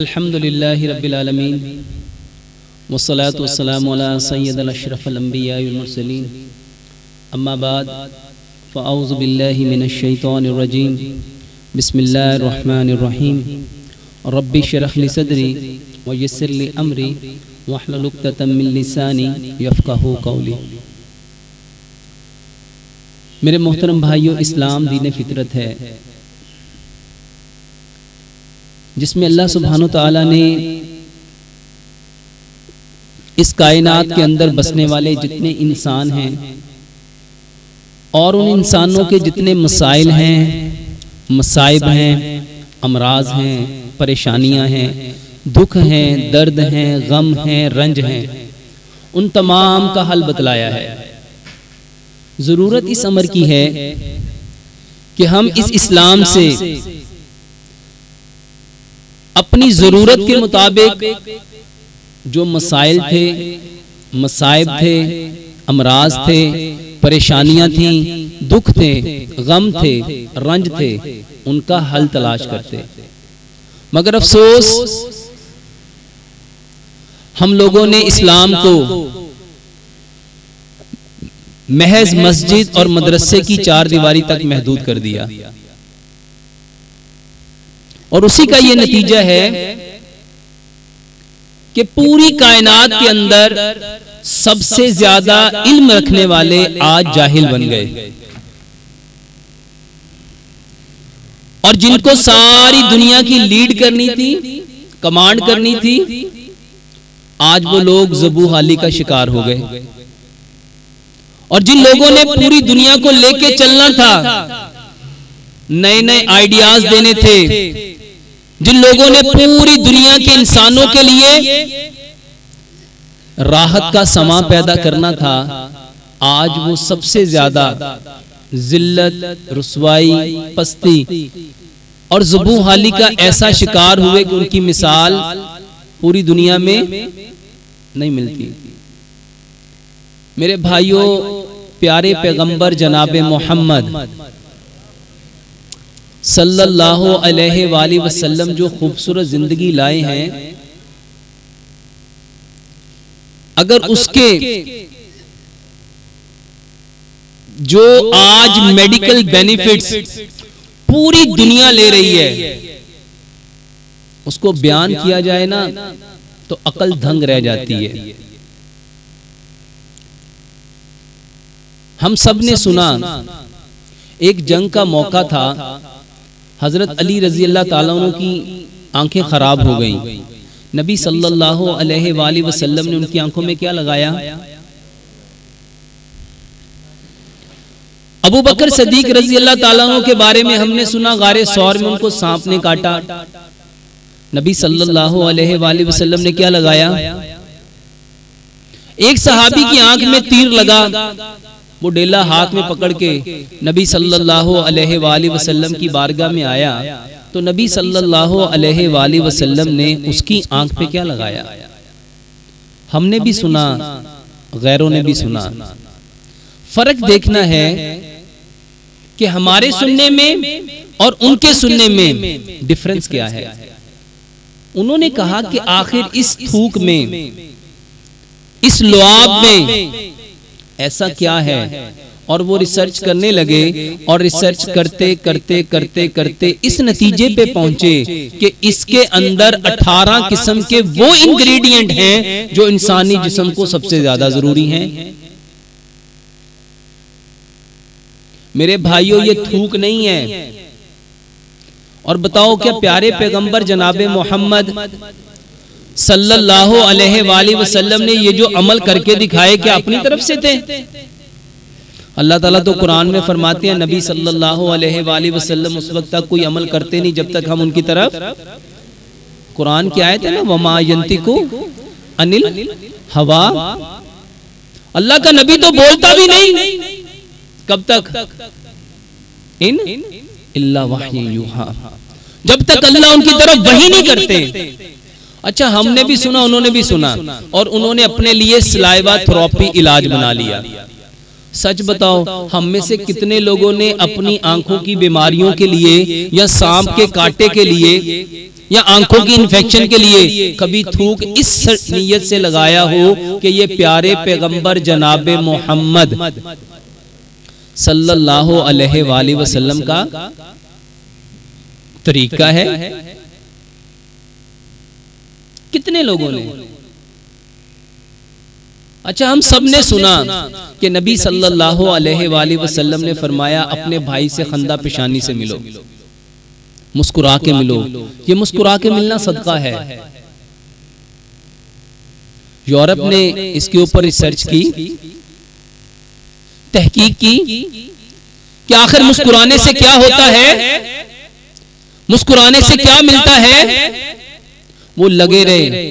अल्हम्दुलिल्लाहि रब्बिल आलमीन वस्सलातु वस्सलामु अला सय्यिदिल अशरफिल अंबिया वल मुरसलीन अम्मा बाद फ़अऊज़ु बिल्लाहि मिनश शैतानिर रजीम बिस्मिल्लाहिर रहमानिर रहीम रब्बि इश्रह ली सदरी व यस्सिर ली अमरी वहलुल उक़दतम मिन लिसानी यफ़क़हू क़ौली। मेरे मोहतरम भाइयों, इस्लाम दीन फितरत है जिसमें अल्लाह सुब्हानो तआला ने इस कायनात के अंदर बसने वाले जितने इंसान हैं और उन इंसानों के जितने मसाइल हैं, मसाइब हैं, अमराज हैं, परेशानियां हैं, दुख हैं, दर्द हैं, गम हैं, रंज हैं, उन तमाम का हल बतलाया है। ज़रूरत इस अमर की है कि हम इस इस्लाम से अपनी ज़रूरत के मुताबिक जो मसाइल थे, मसाइब थे, अमराज थे, परेशानियां थीं, दुख थे, गम थे, रंज थे, उनका हल तलाश करते। मगर अफसोस, हम लोगों ने इस्लाम को महज मस्जिद और मदरसे की चार दीवारी तक महदूद कर दिया और उसी का ये नतीजा है कि पूरी कायनात के अंदर सबसे ज्यादा इल्म रखने वाले आज जाहिल बन गए और जिनको सारी दुनिया की लीड करनी थी, कमांड करनी थी, आज वो लोग ज़बूहाली का शिकार हो गए। और जिन लोगों ने पूरी दुनिया को लेके चलना था, नए नए आइडियाज देने थे, जिन लोगों ने पूरी दुनिया के इंसानों के लिए राहत का समा पैदा करना था, आज वो सबसे ज्यादा जिल्लत, रुसवाई, पस्ती और ज़बूहाली का ऐसा शिकार हुए कि उनकी मिसाल पूरी दुनिया में नहीं मिलती। मेरे भाइयों, प्यारे पैगंबर जनाबे मोहम्मद सल्लल्लाहु अलैहि वसल्लम जो खूबसूरत जिंदगी लाए हैं, अगर उसके जो आज मेडिकल बेनिफिट्स पूरी दुनिया ले रही है, उसको बयान किया जाए ना तो अकल दंग रह जाती है। हम सब ने सुना, एक जंग का मौका था, हजरत अली रजी अल्लाह ताला अन्हु की आंखें खराब हो गईं। नबी सल्लल्लाहु अलैहि वसल्लम ने उनकी आंखों में क्या लगाया? अबू बकर सदीक रजी अल्लाह ताला अन्हु के बारे में हमने सुना, गारे सौर में उनको सांप ने काटा। नबी सल्लल्लाहु अलैहि वसल्लम ने क्या लगाया? एक सहाबी की आंख में तीर लगा, वो डेला हाथ में पकड़ के नबी सल्लल्लाहु अलैहि वसल्लम की बारगाह में आया तो नबी सल्लल्लाहु अलैहि वसल्लम ने उसकी आंख पे क्या लगाया? हमने भी सुना, गैरों ने भी सुना। फर्क देखना है कि हमारे सुनने में और उनके सुनने में डिफरेंस क्या है। उन्होंने कहा कि आखिर इस थूक में, इस लुआब में ऐसा क्या है, और वो रिसर्च करने लगे और रिसर्च करते करते करते करते इस नतीजे पे पहुंचे कि इसके अंदर 18 किस्म के वो इंग्रेडिएंट हैं जो इंसानी जिस्म को सबसे ज्यादा जरूरी हैं। मेरे भाइयों, ये थूक नहीं है। और बताओ, क्या प्यारे पैगंबर जनाबे मोहम्मद सल्लल्लाहु अलैहि वसल्लम ने ये जो अमल करके दिखाए क्या अपनी तरफ से थे? अल्लाह ताला तो कुरान में फरमाते हैं, नबी सल्लल्लाहु अलैहि वसल्लम उस वक्त तक कोई अमल करते नहीं जब तक हम उनकी तरफ, कुरान की आयत है ना, वमा यंतिकु अनिल हवा। अल्लाह का नबी तो बोलता भी नहीं, कब तक? इन इल्ला वही यूहा, जब तक अल्लाह उनकी तरफ वही नहीं करते। अच्छा, हमने भी सुना, उन्होंने भी सुना और उन्होंने अपने लिए सलाइवा थेरेपी इलाज बना लिया। सच बताओ, हम में से कितने लोगों ने अपनी आंखों की बीमारियों के लिए या सांप के कांटे के लिए या आंखों की इन्फेक्शन के लिए कभी थूक इस नीयत से लगाया हो कि ये प्यारे पैगंबर जनाबे मोहम्मद सल्लल्लाहु अलैहि वसल्लम का तरीका है? कितने लोगों ने? अच्छा, हम सब ने सुना कि नबी सल्लल्लाहु अलैहि वसल्लम ने फरमाया अपने भाई से खंदा पेशानी से मिलो, मुस्कुरा के मिलो। ये मुस्कुरा के मिलना सदका है। यूरोप ने इसके ऊपर रिसर्च की, तहकीक की कि आखिर मुस्कुराने से क्या होता है, मुस्कुराने से क्या मिलता है। वो लगे रहे,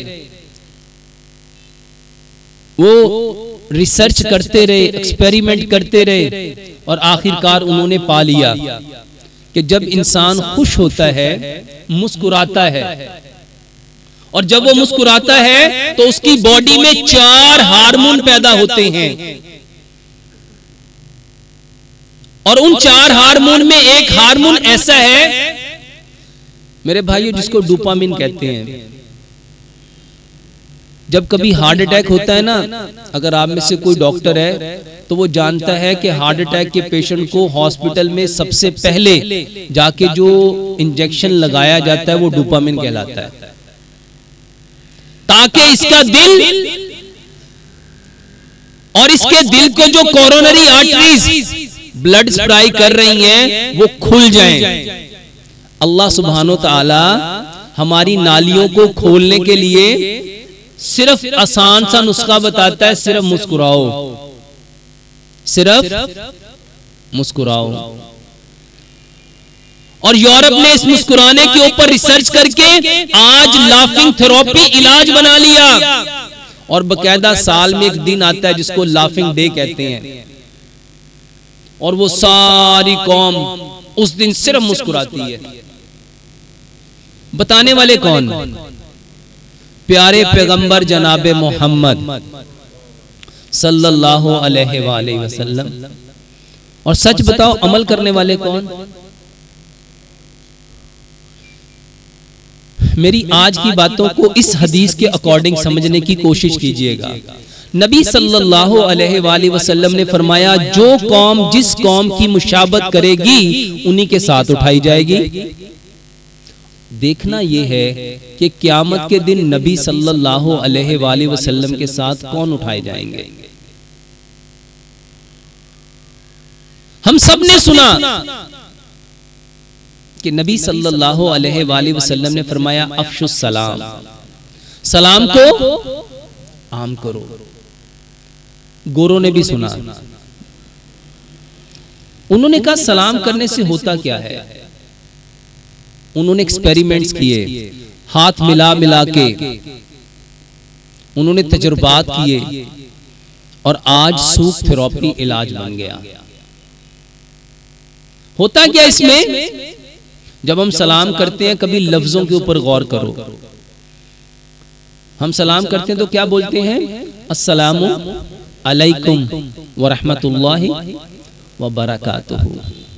वो रिसर्च करते रहे, एक्सपेरिमेंट करते रहे और आखिरकार उन्होंने पा लिया कि जब इंसान खुश होता है, मुस्कुराता है, और जब वो मुस्कुराता है तो उसकी बॉडी में 4 हार्मोन पैदा होते हैं, और उन 4 हार्मोन में एक हार्मोन ऐसा है मेरे भाइयों जिसको डोपामिन कहते हैं। जब कभी हार्ट अटैक होता है ना, अगर आप में से कोई डॉक्टर है तो वो जानता है कि हार्ट अटैक के पेशेंट को हॉस्पिटल में सबसे पहले जाके जो इंजेक्शन लगाया जाता है वो डोपामिन कहलाता है, ताकि इसका दिल और इसके दिल को जो कोरोनरी आर्टरीज ब्लड सप्लाई कर रही हैं वो खुल जाएं। अल्लाह सुब्हानो ताला हमारी नालियों को खोलने के लिए सिर्फ आसान सा नुस्खा बताता है, सिर्फ मुस्कुराओ, सिर्फ मुस्कुराओ। और यूरोप ने इस मुस्कुराने के ऊपर रिसर्च करके आज लाफिंग थेरेपी इलाज बना लिया, और बकायदा साल में एक दिन आता है जिसको लाफिंग डे कहते हैं, और वो सारी कौम उस दिन सिर्फ मुस्कुराती है। बताने वाले कौन? प्यारे पैगंबर जनाबे मोहम्मद सल्लल्लाहु अलैहि वसल्लम। और सच बताओ, अमल करने वाले कौन? मेरी आज की बातों को इस हदीस के अकॉर्डिंग समझने की कोशिश कीजिएगा। नबी सल्लल्लाहु अलैहि वसल्लम ने फरमाया, जो कौम जिस कौम की मुशाबत करेगी उन्हीं के साथ उठाई जाएगी। देखना यह है कि क़यामत के दिन नबी सल्लल्लाहु अलैहि वसल्लम के साथ कौन उठाए जाएंगे। हम सब ने सुना कि नबी सल्लल्लाहु अलैहि वसल्लम ने फरमाया, अफ़शुस सलाम, सलाम को आम करो। गोरों ने भी सुना, उन्होंने कहा सलाम करने से होता क्या है। उन्होंने एक्सपेरिमेंट्स किए, हाथ मिला मिला के उन्होंने तजुर्बात किए, और आज सूख थेरेपी इलाज बन गया। होता क्या इसमें, जब हम सलाम करते हैं कभी लफ्जों के ऊपर गौर करो। हम सलाम करते हैं तो क्या बोलते हैं? अस्सलामु अलैकुम व रहमतुल्लाहि व बरकातुहू।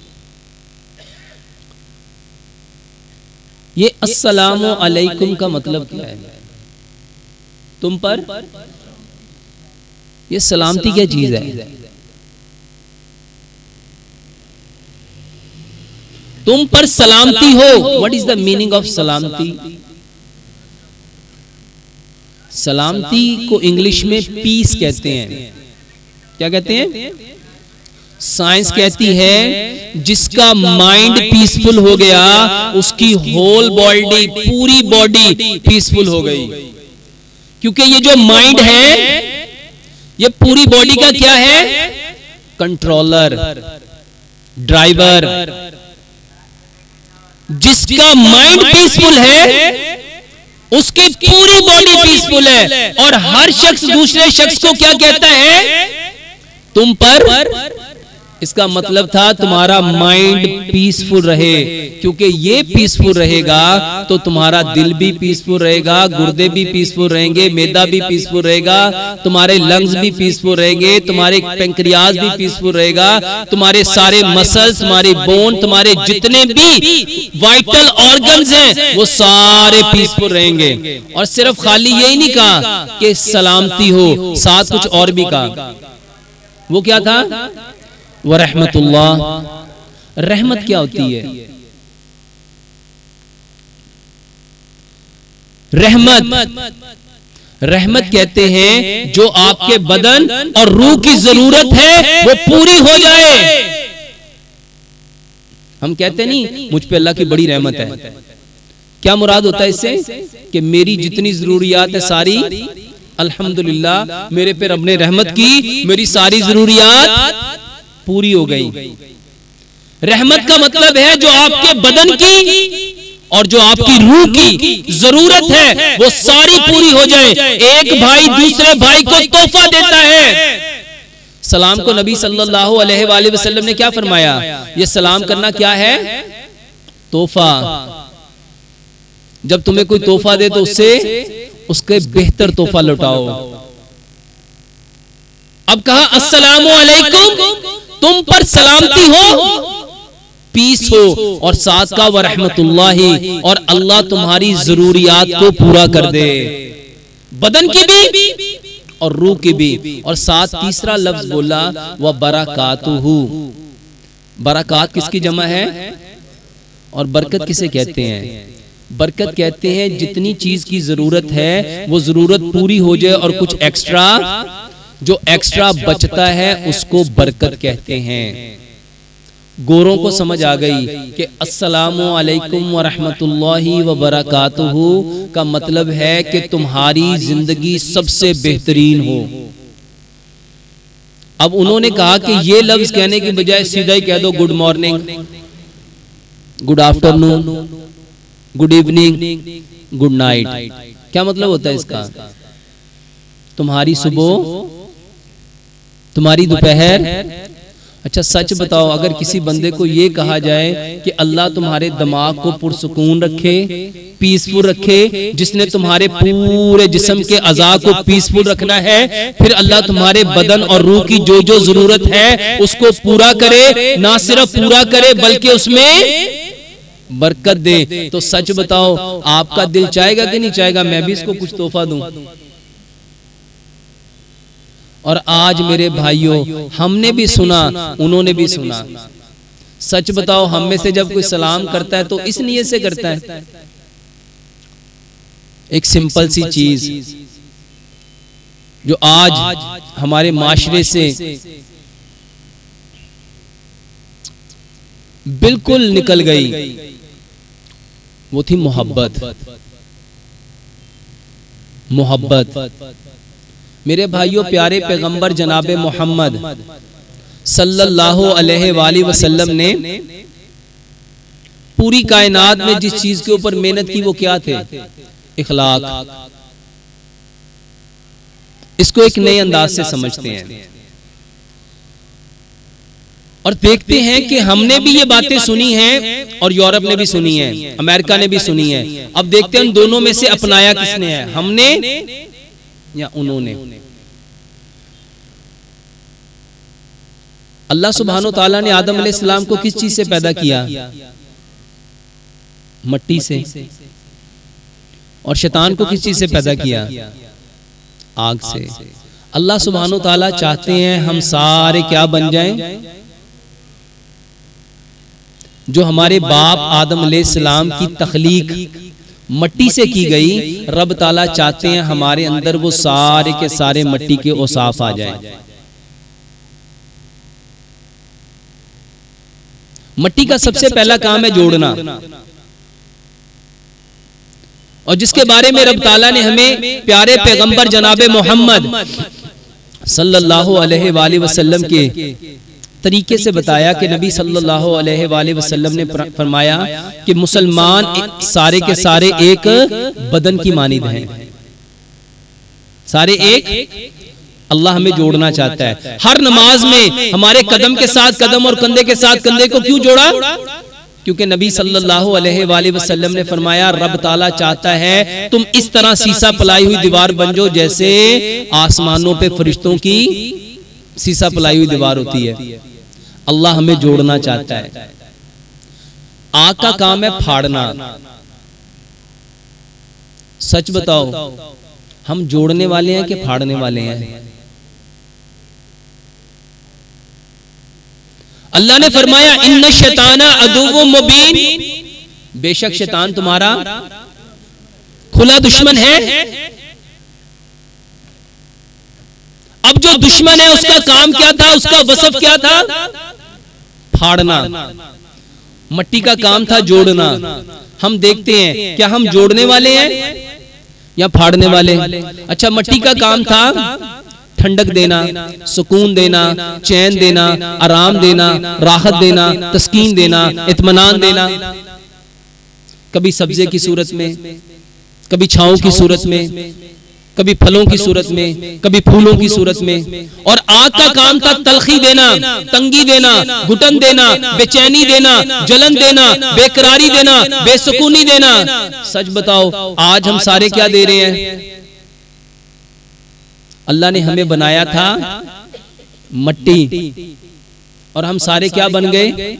ये अस्सलामु अलैकुम का मतलब क्या है? तुम पर ये सलामती क्या चीज है? तुम पर सलामती हो। What is the meaning of सलामती? सलामती को इंग्लिश में पीस कहते हैं। क्या कहते हैं? साइंस कहती है जिसका माइंड पीसफुल हो गया उसकी होल बॉडी, पूरी बॉडी पीसफुल हो गई। क्योंकि ये जो माइंड है ये पूरी बॉडी का क्या है? Controller, driver. जिसका माइंड पीसफुल है उसकी पूरी बॉडी पीसफुल है। और हर शख्स दूसरे शख्स को क्या कहता है? तुम पर इसका मतलब था तुम्हारा माइंड पीसफुल रहे, क्योंकि ये पीसफुल रहेगा तो तुम्हारा दिल भी पीसफुल रहेगा, गुर्दे भी पीसफुल रहेंगे, मैदा भी पीसफुल रहेगा, तुम्हारे लंग्स भी पीसफुल रहेंगे, तुम्हारे पेंक्रियाज भी पीसफुल रहेगा, तुम्हारे सारे मसल्स, तुम्हारी बोन, तुम्हारे जितने भी वाइटल ऑर्गन्स हैं वो सारे पीसफुल रहेंगे। और सिर्फ खाली यही नहीं कहा कि सलामती हो, साथ कुछ और भी कहा। वो क्या था? व रहमतुल्लाह। रहमत क्या होती है? रहमत कहते हैं जो आपके बदन और रूह की जरूरत है वो पूरी हो जाए। हम कहते नहीं मुझ पे अल्लाह की बड़ी रहमत है। क्या मुराद होता है इससे? कि मेरी जितनी जरूरियात है सारी अल्हम्दुलिल्लाह मेरे पे रब ने रहमत की, मेरी सारी जरूरियात पूरी हो गई। रहमत का मतलब है जो आपके बदन की और जो आपकी रूह की जरूरत है वो सारी पूरी हो जाए। एक भाई दूसरे भाई को तोहफा देता है। सलाम को नबी सल्लल्लाहु अलैहि वसल्लम ने क्या फरमाया? ये सलाम करना क्या है? तोहफा। जब तुम्हें कोई तोहफा दे तो उससे उसके बेहतर तोहफा लौटाओ। अब कहा अस्सलामु अलैकुम, तुम पर सलामती हो, पीस हो, और साथ का व रहमतुल्लाही, और अल्लाह तुम्हारी जरूरियात को पूरा कर दे, बदन की भी और रूह की भी। और साथ तीसरा लफ्ज बोला व बरकातुहू। बरकात किसकी जमा है और बरकत किसे कहते हैं? बरकत कहते हैं जितनी चीज की जरूरत है वो जरूरत पूरी हो जाए और कुछ एक्स्ट्रा, जो एक्स्ट्रा बचता है उसको बरकत कहते हैं। गोरों को समझ आ गई कि अस्सलामु अलैकुम व रहमतुल्लाहि व बरकातुहू का मतलब है कि तुम्हारी जिंदगी सबसे बेहतरीन हो। अब उन्होंने कहा कि ये लफ्ज कहने की बजाय सीधा ही कह दो good morning, good afternoon, good evening, good night. क्या मतलब होता है इसका? तुम्हारी सुबह, तुम्हारी दोपहर। अच्छा सच बताओ, अगर किसी बंदे को ये कहा जाए कि अल्लाह तुम्हारे दिमाग को पुरसुकून रखे, पीसफुल रखे, जिसने तुम्हारे पूरे जिस्म के अज़ा को पीसफुल रखना है, फिर अल्लाह तुम्हारे बदन और रूह की जो जो जरूरत है उसको पूरा करे, ना सिर्फ पूरा करे बल्कि उसमें बरकत दे, तो सच बताओ आपका दिल चाहेगा कि नहीं चाहेगा मैं भी इसको कुछ तोहफा दूं? और आज मेरे भाइयों, हमने भी सुना, उन्होंने भी सुना। सच बताओ हम में से जब कोई सलाम करता है तो इस नियत से करता है? एक सिंपल सी चीज जो आज हमारे माशरे से बिल्कुल निकल गई, वो थी मोहब्बत। मोहब्बत। मेरे भाइयों, प्यारे पैगंबर जनाबे मोहम्मद सल्लल्लाहु अलैहि वसल्लम ने पूरी कायनात में जिस चीज के ऊपर मेहनत की वो क्या थे? इखलाक। इसको एक नए अंदाज से समझते हैं और देखते हैं कि हमने भी ये बातें सुनी हैं और यूरोप ने भी सुनी है, अमेरिका ने भी सुनी है। अब देखते हैं उन दोनों में से अपनाया किसने है, हमने या उन्होंने? अल्लाह सुब्हानो ताला ने आदम अलैहिस्सलाम को किस चीज से पैदा किया? मट्टी से। और शैतान को किस चीज से पैदा किया? आग से। अल्लाह सुब्हानो ताला चाहते हैं हम सारे क्या बन जाएं? जो हमारे बाप आदम अलैहिस्सलाम की तख्लीक मट्टी से की गई, रब ताला चाहते हैं हमारे अंदर वो सारे के सारे मट्टी के औसाफ आ जाएं। मट्टी का सबसे पहला काम है जोड़ना, और जिसके बारे में रब ताला ने हमें प्यारे पैगंबर जनाबे मोहम्मद सल्लल्लाहु अलैहि वसल्लम के तरीके से बताया कि नबी सल्लल्लाहु अलैहि वसल्लम ने फरमाया कि मुसलमान सारे के सारे एक बदन की मानिद हैं, सारे एक अल्लाह हमें जोड़ना चाहता है। हर नमाज में हमारे कदम के साथ कदम और कंधे के साथ कंधे को क्यों जोड़ा? क्योंकि नबी सल्लल्लाहु अलैहि वसल्लम ने फरमाया रब ताला चाहता है तुम इस तरह सीसा पलाई हुई दीवार बन जाओ जैसे आसमानों पे फरिश्तों की सीसा पलाई हुई दीवार होती है। अल्लाह हमें जोड़ना चाहता है। आग का काम है फाड़ना। सच बताओ, हम जोड़ने वाले हैं कि फाड़ने वाले हैं? अल्लाह ने फरमाया इन्ना शैताना अदुव्वुम मुबीन, बेशक शैतान तुम्हारा खुला दुश्मन है। अब जो दुश्मन है उसका काम क्या था, उसका वसफ क्या था? फाड़ना। मट्टी का काम था जोड़ना। हम देखते हैं क्या हम जोड़ने वाले हैं या फाड़ने वाले? अच्छा, मट्टी का काम था ठंडक देना, सुकून देना, चैन देना, आराम देना, राहत देना, तस्कीन देना, इत्मीनान देना। कभी सब्जे की सूरत में, कभी छांव की सूरत में, कभी फलों की सूरत में, कभी फूलों की सूरत में। और आग का काम था तलखी देना, तंगी देना, घुटन देना, बेचैनी देना, जलन देना, बेकरारी देना, बेसुकूनी देना। सच बताओ, आज हम सारे क्या दे रहे हैं? अल्लाह ने हमें बनाया था मट्टी और हम सारे क्या बन गए?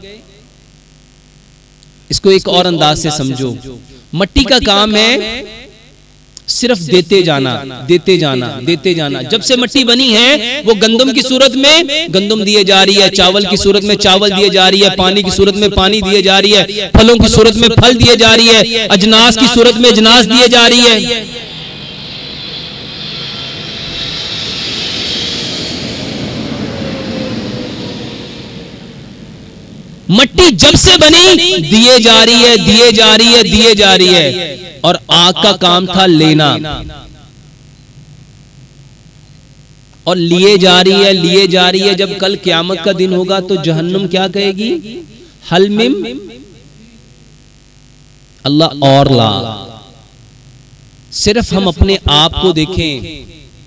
इसको एक और अंदाज से समझो। मट्टी का काम है सिर्फ देते जाना, देते जाना, देते जाना। जब से मट्टी बनी है वो गंदम की सूरत में गंदम दिए जा रही है, चावल की सूरत में चावल दिए जा रही है, पानी की सूरत में पानी दिए जा रही है, फलों की सूरत में फल दिए जा रही है, अजनास की सूरत में अजनास दिए जा रही है। मट्टी जब से बनी दिए जा रही है, दिए जा रही है, दिए जा रही है। और आग का काम था लेना और लिए जा रही है, लिए जा रही है। जब कल क़यामत का दिन होगा तो जहन्नुम क्या कहेगी? हल मिम अल्लाह और ला। सिर्फ हम अपने आप को देखें,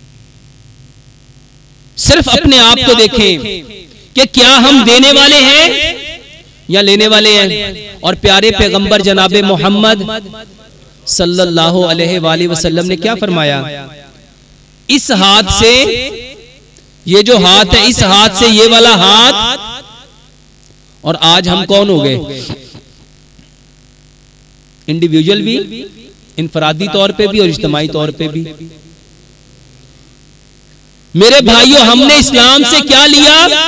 सिर्फ अपने आप को देखें कि क्या हम देने वाले हैं या लेने वाले हैं। और प्यारे पैगंबर जनाबे मोहम्मद सल्लल्लाहु अलैहि वसल्लम ने क्या फरमाया? इस हाथ से, ये जो हाथ है, इस हाथ से ये वाला हाथ। और आज हम कौन हो गए? इंडिविजुअल भी, इनफरादी तौर पे भी और इज्तिमाई तौर पे भी। मेरे भाइयों, हमने इस्लाम से क्या लिया?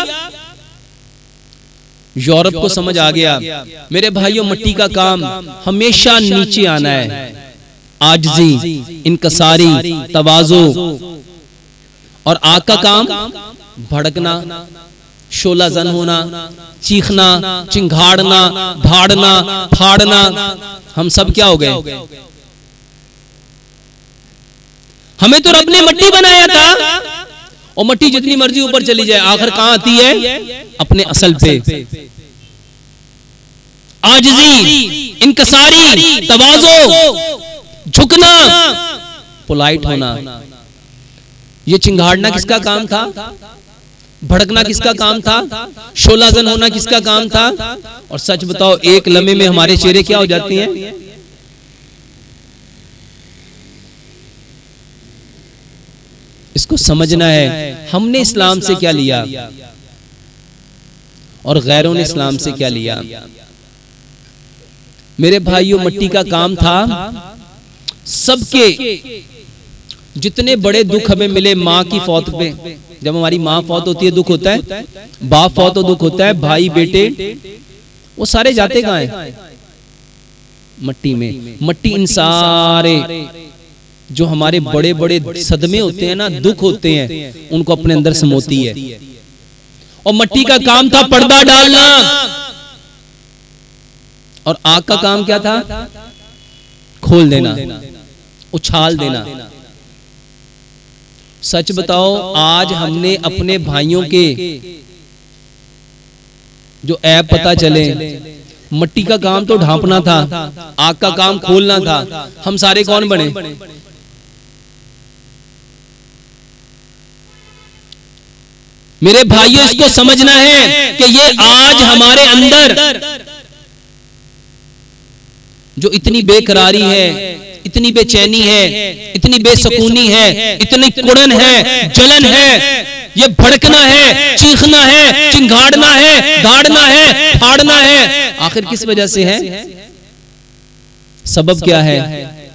यूरोप को समझ आ गया। मेरे भाइयों, मट्टी का काम हमेशा नीचे आना है। आजजी, इनकसारी, तवाज़ो। और आग का काम भड़कना, शोला जन होना, चीखना, चिंघाड़ना, भाड़ना, फाड़ना। हम सब क्या हो गए? हमें तो रब ने मट्टी बनाया था और मट्टी जितनी मर्जी ऊपर चली जाए आखिर कहां आती है? अपने असल पे। आजिज़ी, इनकसारी, तवाज़ो, झुकना, पोलाइट होना। ये चिंगाड़ना किसका काम था? भड़कना किसका काम था? शोलाजन होना किसका काम था? और सच बताओ, एक लम्हे में हमारे चेहरे क्या हो जाते हैं? इसको समझना है, हमने इस्लाम से क्या लिया और गैरों ने इस्लाम से क्या लिया। मेरे भाइयों, मट्टी का काम था सबके जितने बड़े दुख हमें मिले, माँ की फौत पे, जब हमारी माँ फौत होती है दुख होता है, बाप फौत हो दुख होता है, भाई बेटे, वो सारे जाते कहाँ हैं? मट्टी में। मट्टी इन सारे जो हमारे बड़े बड़े सदमे होते हैं ना, दुख होते हैं, उनको अपने अंदर समोती है। और मट्टी का काम था पर्दा डालना। और आग का काम क्या था? खोल देना, उछाल देना। सच बताओ, आज हमने अपने भाइयों के जो ऐप पता चले, मट्टी का काम तो ढांपना था, आग का काम खोलना था। हम सारे कौन बने? मेरे भाइयों, इसको समझना है कि ये आज हमारे अंदर जो इतनी बेकरारी है, इतनी बेचैनी है, इतनी बेसकूनी है, इतनी कुड़न है, जलन है, ये भड़कना है, चीखना है, चिंगाड़ना है, दाड़ना है, फाड़ना है, आखिर किस वजह से है? सबब क्या है?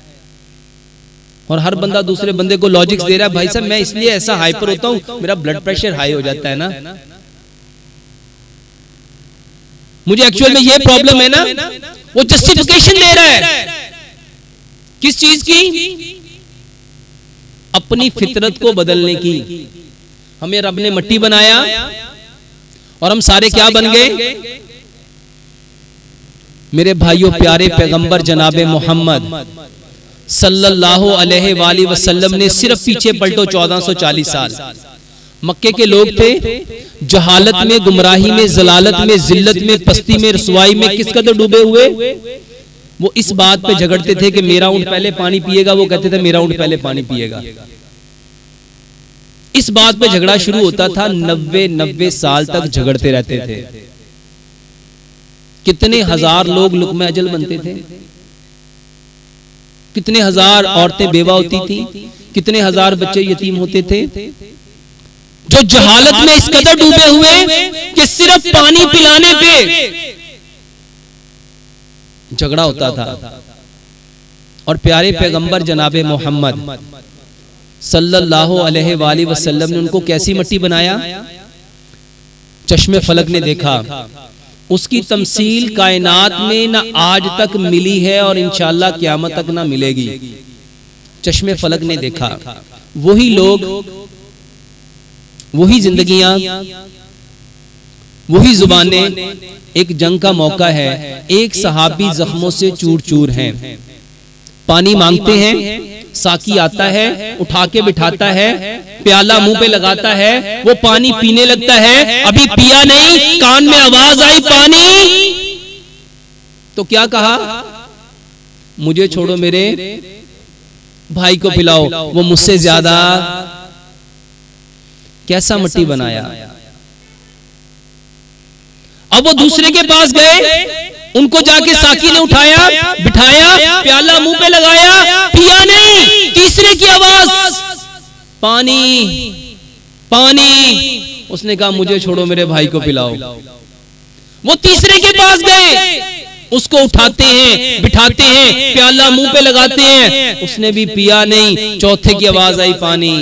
और हर बंदा दूसरे बंदे को लॉजिक्स दे रहा है, भाई साहब मैं इसलिए ऐसा हाइपर होता हूं, मेरा ब्लड प्रेशर हाई हो जाता है ना, मुझे एक्चुअल में ये प्रॉब्लम है ना। वो जस्टिफिकेशन दे रहा है किस चीज की? अपनी फितरत को बदलने की। हमें रब ने मिट्टी बनाया और हम सारे क्या बन गए? मेरे भाइयों, प्यारे पैगंबर जनाबे मोहम्मद सल्लल्लाहु अलैहि वसल्लम ने सिर्फ पीछे पलटो 1440 साल, मक्के के लोग थे जहालत में, गुमराही में, जलालत में, जिल्लत में, पस्ती में, रसवाई में किस कदर डूबे हुए। वो इस बात पे झगड़ते थे कि मेरा ऊंट पहले पानी पिएगा, वो कहते थे मेरा ऊंट पहले पानी पिएगा। इस बात पे झगड़ा शुरू होता था, 90 साल तक झगड़ते रहते थे। कितने हजार लोग लुक़्मा अजल बनते थे, कितने हजार औरतें बेवा होती थी, कितने हजार बच्चे यतीम होते थे, जो जहालत में इस कदर डूबे हुए कि सिर्फ पानी पिलाने पे झगड़ा होता था। और प्यारे पैगंबर जनाबे मोहम्मद सल्लल्लाहु अलैहि वसल्लम ने उनको कैसी मिट्टी बनाया? चश्मे फलक ने देखा, उसकी तमसील कायनात में ना आज तक मिली है और इंशाअल्लाह क़यामत तक ना मिलेगी। चश्मे फलक ने देखा, वही लोग, वही जिंदगियां, वही जुबानें। एक जंग का मौका है, एक सहाबी जख्मों से चूर चूर हैं, पानी मांगते हैं, साकी आता है, उठा के बिठाता है, प्याला मुंह पे लगाता है, वो पानी पीने लगता है, अभी पिया नहीं, कान में आवाज आई पानी, तो क्या कहा? मुझे छोड़ो, मेरे भाई को पिलाओ, वो मुझसे ज्यादा। कैसा मिट्टी बनाया। अब वो दूसरे के पास गए, उनको जाके साकी ने उठाया, बिठाया, प्याला मुंह पे लगाया, पिया नहीं, तीसरे की आवाज पानी पानी। उसने कहा मुझे छोड़ो, मेरे भाई को पिलाओ। वो तीसरे के पास गए, उसको उठाते हैं, बिठाते हैं, प्याला मुंह पे लगाते हैं, उसने भी पिया नहीं, चौथे की आवाज आई पानी।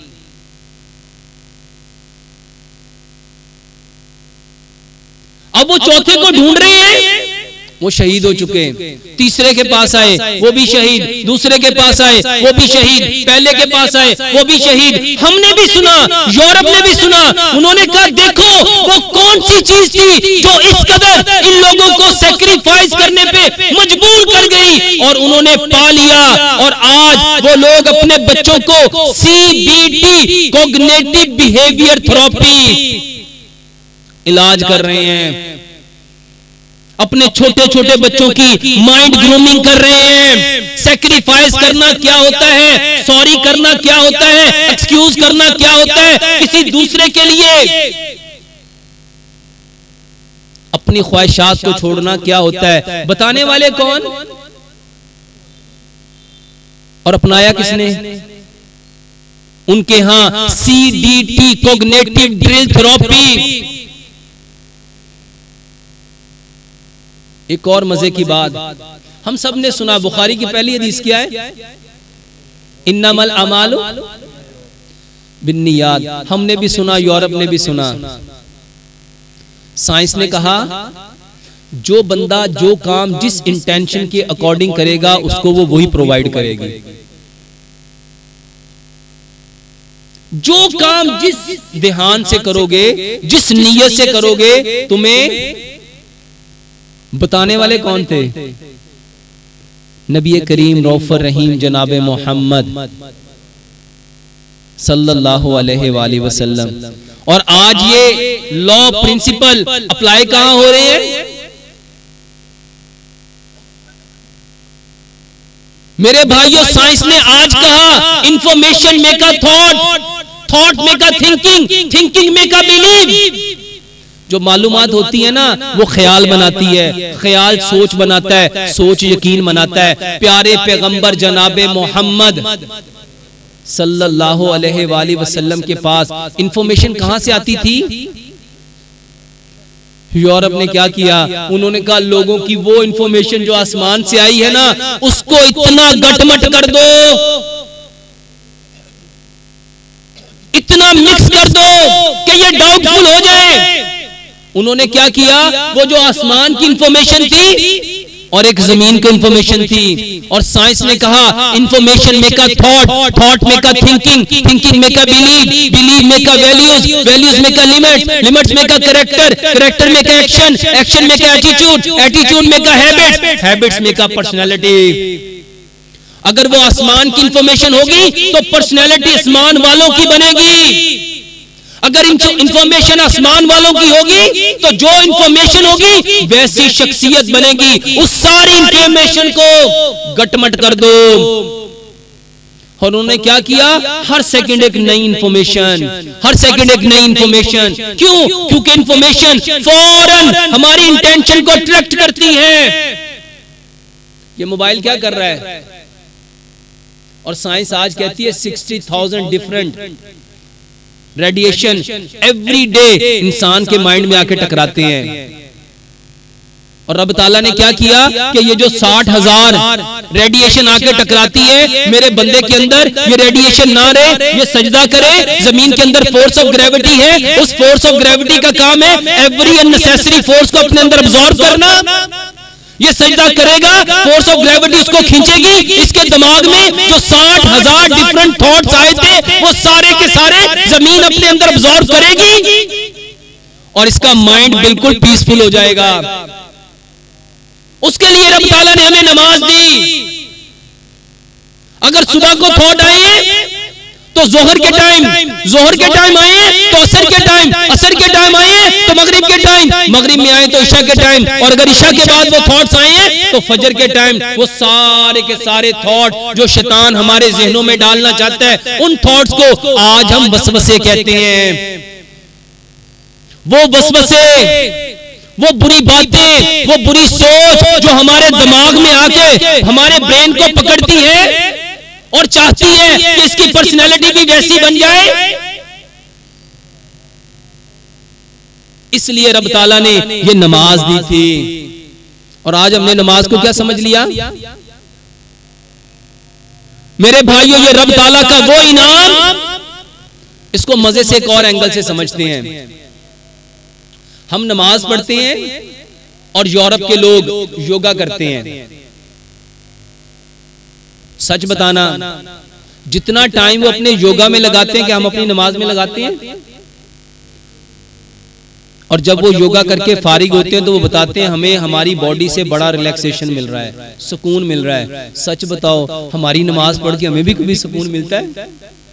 अब वो चौथे को ढूंढ रहे हैं, वो शहीद हो चुके। तीसरे के पास आए, वो भी शहीद, दूसरे के पास आए, वो भी शहीद, पहले के पास आए, वो भी शहीद। हमने भी सुना, यूरोप ने भी सुना, उन्होंने कहा देखो वो कौन सी चीज थी जो इस कदर इन लोगों को सैक्रिफाइस करने पे मजबूर कर गई, और उन्होंने पा लिया। और आज वो लोग अपने बच्चों को CBT कॉग्निटिव बिहेवियर थेरेपी इलाज कर रहे हैं, अपने छोटे छोटे बच्चों की माइंड ग्रूमिंग कर रहे हैं। सैक्रिफाइस करना क्या होता है, सॉरी करना क्या होता है, एक्सक्यूज करना क्या होता है किसी दूसरे के लिए, अपनी ख्वाहिशात को छोड़ना क्या होता है, बताने वाले कौन और अपनाया किसने? उनके यहां CDT कॉग्निटिव ड्रिल थेरेपी। एक और मजे की बात, हम सब ने सुना, बुखारी की पहली हदीस क्या है? इन्नमल अमालु बिन्नियात। हमने भी सुना, यूरोप ने भी सुना। साइंस ने कहा जो बंदा जो काम जिस इंटेंशन के अकॉर्डिंग करेगा उसको वो वही प्रोवाइड करेगी। जो काम जिस ध्यान से करोगे, जिस नीयत से करोगे, तुम्हें बताने वाले कौन थे? नबी करीम रऊफ़ुर रहीम जनाबे मोहम्मद सल्लल्लाहु अलैहि वसल्लम। और आज ये लॉ प्रिंसिपल अप्लाई कहां हो रहे हैं? मेरे भाइयों, साइंस ने आज कहा information make a thought, thought make a thinking, thinking make a believe. जो मालूमात होती है ना वो ख्याल बनाती है, ख्याल सोच बनाता है, सोच यकीन बनाता है। प्यारे पैगंबर जनाबे मोहम्मद सल्लल्लाहु अलैहि वसल्लम के पास इंफॉर्मेशन कहां से आती थी? यूरोप ने क्या किया, उन्होंने कहा लोगों की वो इंफॉर्मेशन जो आसमान से आई है ना उसको इतना गटमट कर दो, इतना मिक्स कर दो कि ये डाउटफुल हो जाए। उन्होंने क्या किया, वो जो आसमान की इंफॉर्मेशन थी और एक जमीन की इंफॉर्मेशन थी, और साइंस ने कहा information make a thought, thought make a thinking, thinking make a believe, believe make a values, values make a limits, limits make a character, character make a action, action make a attitude, attitude make a habits, habits make a personality. अगर वो आसमान की information होगी तो personality आसमान वालों की बनेगी। अगर इंफॉर्मेशन आसमान वालों की होगी तो जो इंफॉर्मेशन होगी वैसी शख्सियत बनेगी। उस सारी इंफॉर्मेशन को गटमट कर दो। और उन्होंने क्या किया, हर सेकंड एक नई इंफॉर्मेशन, हर सेकंड एक नई इंफॉर्मेशन। क्यों? क्योंकि इंफॉर्मेशन फौरन हमारी इंटेंशन को अट्रैक्ट करती है। ये मोबाइल क्या कर रहा है, और साइंस आज कहती है 60,000 डिफरेंट रेडिएशन एवरी डे इंसान के माइंड में आके टकराते हैं। और रब ताला ने क्या किया कि ये जो 60,000 रेडिएशन आके टकराती है मेरे बंदे के अंदर, ये रेडिएशन ना रहे, ये सजदा करे। जमीन के अंदर फोर्स ऑफ ग्रेविटी है, उस फोर्स ऑफ ग्रेविटी का काम है एवरी अननेसेसरी फोर्स को अपने अंदर अब्सॉर्ब करना। ये सजदा करेगा, फोर्स ऑफ ग्रेविटी उसको खींचेगी। इसके दिमाग में जो 60,000 डिफरेंट थॉट्स आए थे वो सारे के सारे जमीन अपने अंदर अब्सॉर्ब करेगी और इसका माइंड बिल्कुल पीसफुल हो जाएगा। उसके लिए रब ताला ने हमें नमाज दी। अगर सुबह को थॉट आए तो जोहर के टाइम, जोहर के टाइम आए तो असर के टाइम, असर के टाइम आए तो मगरिब के टाइम, मगरिब में आए तो इशा के टाइम, और अगर इशा के बाद वो थॉट्स आए तो फजर के टाइम। वो सारे के सारे थॉट जो शैतान हमारे जहनों में डालना चाहता है, उन थॉट्स को आज हम वसवसे कहते हैं। वो वसवसे, वो बुरी बातें, वो बुरी सोच जो हमारे दिमाग में आके हमारे ब्रेन को पकड़ती है और चाहती है कि इसकी पर्सनैलिटी भी वैसी बन जाए। इसलिए रब ताला ने ये नमाज दी थी। और आज हमने नमाज को क्या समझ लिया मेरे भाइयों, ये रब ताला का वो इनाम। इसको मजे से एक और एंगल से समझते हैं। हम नमाज पढ़ते हैं और यूरोप के लोग योगा करते हैं। सच बताना, जितना टाइम वो अपने योगा में लगाते हैं कि हम अपनी नमाज में लगाते हैं। और जब वो योगा करके फारिग होते हैं तो वो बताते हैं हमें हमारी बॉडी से बड़ा रिलैक्सेशन मिल रहा है, सुकून मिल रहा है। सच बताओ, हमारी नमाज पढ़ के हमें भी कभी सुकून मिलता है?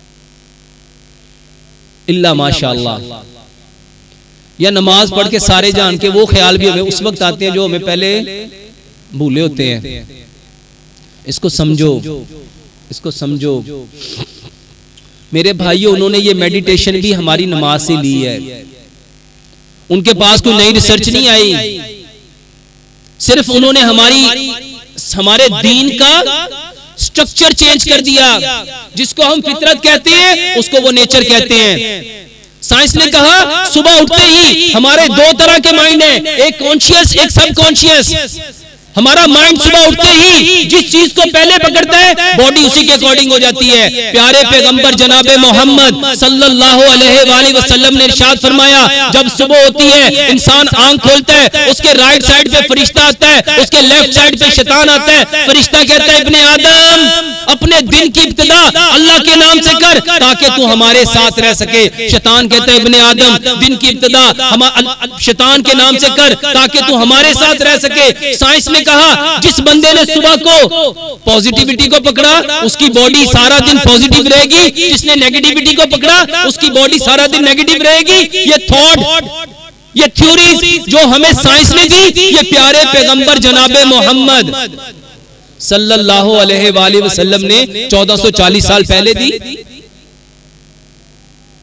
इल्ला माशाअल्लाह। या नमाज पढ़ के सारे जान के वो ख्याल भी हमें उस वक्त आते हैं जो हमें पहले भूले होते हैं। इसको समझो, इसको समझो मेरे भाइयों। उन्होंने ये मेडिटेशन भी हमारी नमाज से ली है। उनके पास कोई नई रिसर्च नहीं आई, सिर्फ उन्होंने हमारे दीन का स्ट्रक्चर चेंज कर दिया। जिसको हम फितरत कहते हैं उसको वो नेचर कहते हैं। साइंस ने कहा सुबह उठते ही हमारे दो तरह के माइंड हैं, एक कॉन्शियस, एक सबकॉन्शियस। हमारा माइंड सुबह उठते ही जिस चीज को पहले पकड़ता है बॉडी उसी के अकॉर्डिंग हो जाती है। प्यारे पैगंबर जनाबे मोहम्मद सल्लल्लाहु अलैहि वसल्लम ने इरशाद फरमाया, जब सुबह होती है इंसान आंख खोलता है, उसके राइट साइड पे फरिश्ता आता है, उसके लेफ्ट साइड पे शैतान आता है। फरिश्ता कहता है इब्ने आदम अपने दिन की इब्तिदा अल्लाह के नाम से कर ताकि तू हमारे साथ रह सके। शैतान कहता है इब्ने आदम दिन की इब्तिदा शैतान के नाम से कर ताकि तू हमारे साथ रह सके। साइंस ने कहा जिस बंदे ने सुबह को पॉजिटिविटी को पकड़ा उसकी बॉडी सारा दिन पॉजिटिव रहेगी, जिसने नेगेटिविटी को पकड़ा उसकी बॉडी सारा दिन नेगेटिव रहेगी। ये थॉट, ये थ्योरीज जो हमें साइंस ने दी, ये प्यारे पैगंबर जनाबे मोहम्मद सल्लल्लाहु अलैहि वसल्लम ने 1440 साल पहले दी।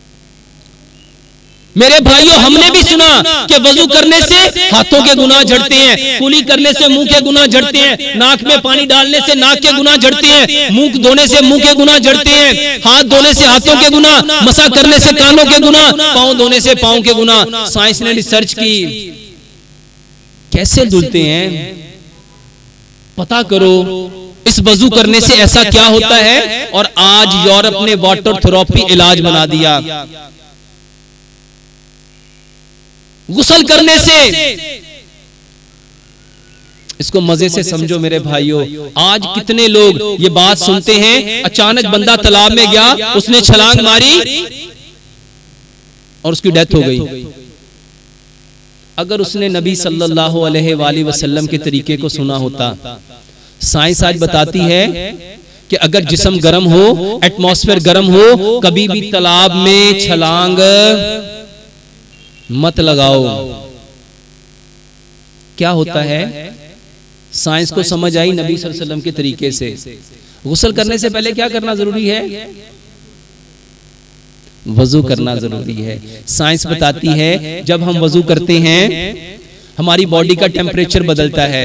मेरे भाइयों, हमने भी सुना कि वजू करने से हाथों के गुनाह झड़ते हैं, कुली करने से मुंह के गुनाह झड़ते हैं, नाक में पानी डालने से नाक के गुनाह झड़ते हैं, मुंह धोने से मुंह के गुनाह झड़ते हैं, हाथ धोने से हाथों के गुनाह, मसा करने से कानों के गुनाह, पांव धोने से पांव के गुनाह। साइंस ने रिसर्च की, कैसे धुलते हैं पता करो, इस वजू करने से ऐसा क्या होता है। और आज यूरोप ने वाटर थेरेपी इलाज बना दिया। गुस्ल करने से, इसको मजे से समझो मेरे भाइयों, आज कितने लोग ये बात सुनते हैं, अचानक बंदा तालाब में गया, उसने छलांग मारी और उसकी डेथ हो गई। अगर उसने नबी सल्लल्लाहु अलैहि वसल्लम के तरीके को सुना होता। साइंस आज बताती है कि अगर जिस्म गर्म हो, एटमॉस्फेयर गर्म हो, कभी भी तालाब में छलांग मत लगाओ। क्या होता है, साइंस को समझ आई नबी सल्लल्लाहु अलैहि वसल्लम के तरीके से। गुस्ल करने से पहले क्या करना जरूरी है? वजू करना जरूरी है। साइंस बताती है जब हम वजू करते हैं हमारी बॉडी का टेम्परेचर बदलता है।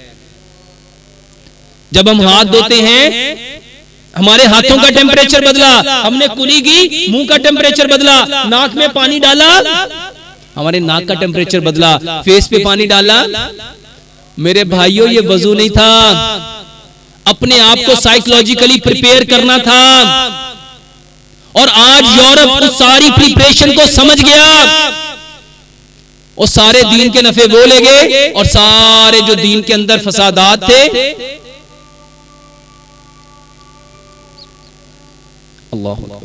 जब हम हाथ धोते हैं हमारे हाथों का टेम्परेचर बदला, हमने कुली की मुंह का टेम्परेचर बदला, नाक में पानी डाला हमारे नाक का टेम्परेचर बदला, फेस पे पानी डाला। मेरे भाइयों, ये वजू नहीं था, अपने आप को साइकोलॉजिकली प्रिपेयर करना था। और आज यूरोप उस सारी प्रिपरेशन को समझ गया और सारे दीन के नफे वो ले गए और सारे जो दीन के अंदर फसादात थे, अल्लाह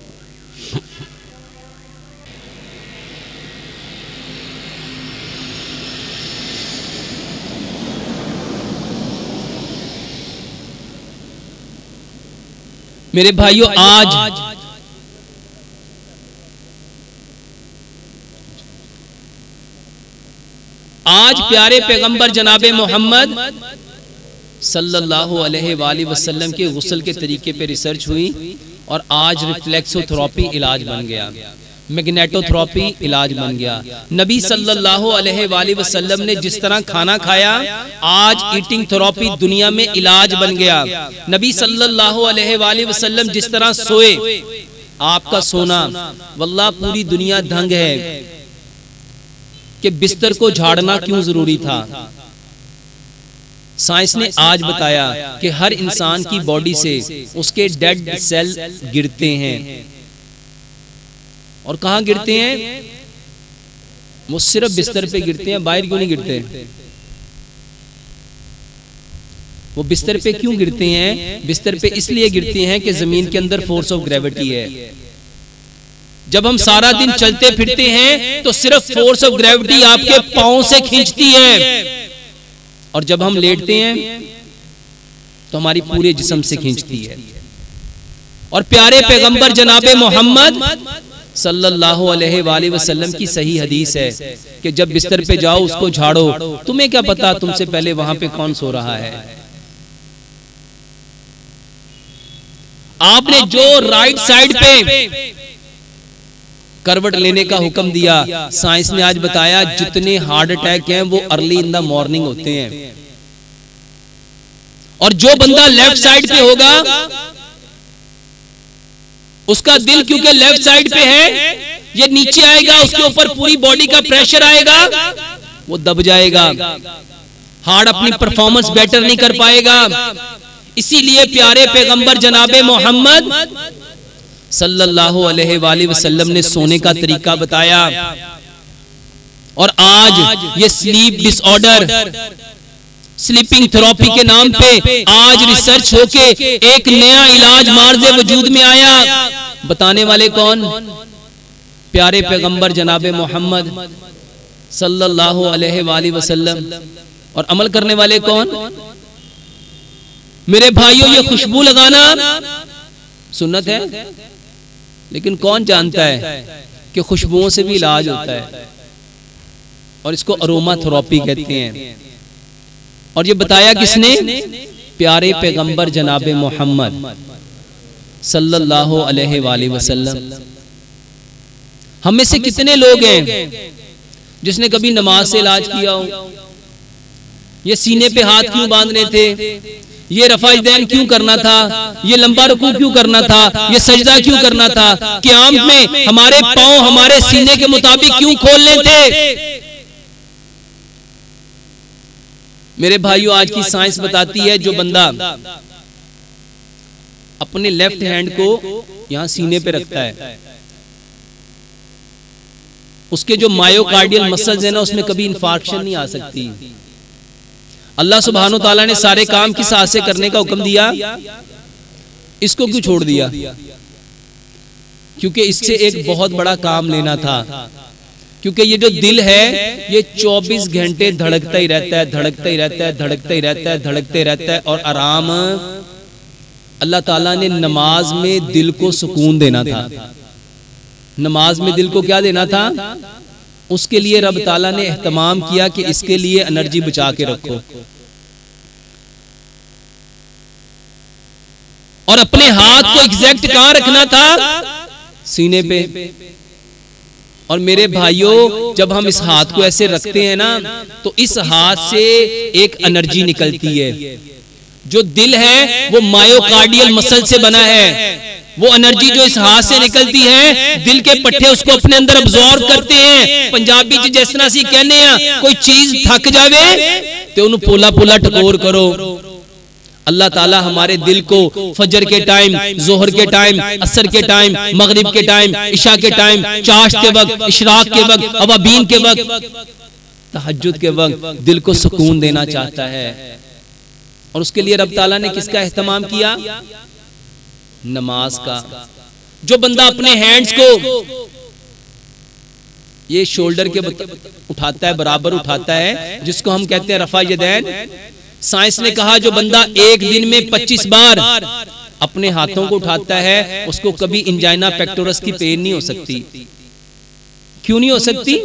मेरे भाइयों, आज प्यारे पैगंबर जनाबे मोहम्मद सल्लल्लाहु अलैहि वसल्लम के गुस्ल के तरीके पे रिसर्च हुई और आज रिफ्लेक्सोथेरेपी इलाज बन गया, मैग्नेटोथेरेपी इलाज बन गया। नबी सल्लल्लाहु अलैहि वसल्लम ने जिस तरह खाना खाया, आज ईटिंग थेरेपी दुनिया में इलाज बन गया। नबी सल्लल्लाहु अलैहि वसल्लम जिस तरह सोए, आपका सोना वल्लाह पूरी दुनिया दंग है कि बिस्तर को झाड़ना क्यों जरूरी था। साइंस ने आज बताया कि हर इंसान की बॉडी से उसके डेड सेल गिरते हैं। और कहां गिरते हैं? वो सिर्फ बिस्तर पे गिरते हैं, बाहर क्यों नहीं गिरते? वो बिस्तर पे क्यों गिरते हैं? बिस्तर पे इसलिए गिरते हैं कि जमीन के अंदर फोर्स ऑफ ग्रेविटी है। जब हम सारा दिन चलते फिरते हैं तो सिर्फ फोर्स ऑफ ग्रेविटी आपके पांव से खींचती है, और जब हम लेटते हैं तो हमारी पूरे जिस्म से खींचती है। और प्यारे पैगंबर जनाबे मोहम्मद सल्लल्लाहु अलैहि वसल्लम की सही हदीस है कि जब बिस्तर पे जाओ उसको झाड़ो, तुम्हें क्या पता तुमसे पहले वहां पे कौन सो रहा है। आपने जो राइट साइड पे करवट लेने का हुक्म दिया, साइंस ने आज बताया जितने हार्ट अटैक हैं वो अर्ली इन द मॉर्निंग होते हैं। और जो बंदा लेफ्ट साइड पे होगा उसका दिल क्योंकि लेफ्ट साइड पे है, ये नीचे आएगा, उसके ऊपर पूरी बॉडी का प्रेशर आएगा, वो दब जाएगा, हार्ट अपनी परफॉर्मेंस बेटर नहीं कर पाएगा। इसीलिए प्यारे पैगंबर जनाबे मोहम्मद सल्लल्लाहु अलैहि वसल्लम ने सोने का तरीका बताया। और आज ये स्लीप डिसऑर्डर, स्लीपिंग थेरेपी के नाम पे आज रिसर्च होके एक नया इलाज मार्जे वजूद में आया। बताने वाले कौन? प्यारे पैगंबर जनाबे मोहम्मद सल्लल्लाहु अलैहि वसल्लम। और अमल करने वाले कौन? मेरे भाइयों, ये खुशबू लगाना सुन्नत है, लेकिन कौन जानता है कि खुशबुओं से भी इलाज होता है, और इसको अरोमा थेरेपी कहते हैं। और ये बताया किसने? प्यारे पैगंबर जनाबे मोहम्मद सल्लल्लाहु अलैहि वसल्लम। हम में से कितने लोग हैं जिसने कभी नमाज से इलाज किया हो? ये सीने पे हाथ क्यों बांधने थे, ये रफ़ा दैन क्यों करना था, ये लंबा रुकू क्यों करना था, ये सजदा क्यों करना था, क़याम में हमारे पांव हमारे सीने के मुताबिक क्यों खोलने थे? मेरे भाइयों, आज की साइंस बताती है जो बंदा अपने लेफ्ट हैंड को यहां सीने पे रखता है, उसके जो मायोकार्डियल मसल्स है ना, उसमें कभी इंफार्क्शन नहीं आ सकती। अल्लाह सुब्हानो ताला ने सारे काम किस हाथ से करने का हुक्म दिया, इसको क्यों छोड़ दिया? क्योंकि इससे एक बहुत बड़ा काम लेना था। क्योंकि ये जो दिल है ये 24 घंटे धड़कता ही रहता है, धड़कता ही रहता है, धड़कता ही रहता है, धड़कते रहता है। और आराम अल्लाह ताला ने नमाज में दिल को सुकून देना था। नमाज में दिल को क्या देना था? उसके लिए रब ताला ने एहतमाम किया कि इसके लिए एनर्जी बचा के रखो। और अपने हाथ को एग्जैक्ट कहां रखना था? सीने पे। और मेरे भाइयों, जब हम इस हाथ को ऐसे रखते हैं ना, तो इस हाथ से एक एनर्जी निकलती है। जो दिल है वो मायोकार्डियल मसल से बना है। वो एनर्जी जो इस हाथ से निकलती है, दिल के पट्टे उसको अपने अंदर अब्सॉर्ब करते हैं। पंजाबी जी जिस तरह से कहने हैं, कोई चीज थक जावे तो उन्हें पोला पोला टकोर करो। अल्लाह ताला हमारे दिल को फजर के टाइम, जोहर के टाइम, असर के टाइम, मगरिब के टाइम, इशा के टाइम, चाश्त के वक्त, इशराक के वक्त, अवाबीन के वक्त, तहज्जुद के वक्त दिल को सुकून देना चाहता है। और उसके लिए रब ताला ने किसका एहतमाम किया? नमाज का। जो बंदा अपने हैंड्स को ये शोल्डर के उठाता है, बराबर उठाता है, जिसको हम कहते हैं रफ़ा यदैन। साइंस ने कहा जो बंदा एक दिन में 25 बार अपने हाथों को उठाता है, उसको कभी इंजाइना पेक्टोरस की पेन नहीं हो सकती। क्यों नहीं हो सकती?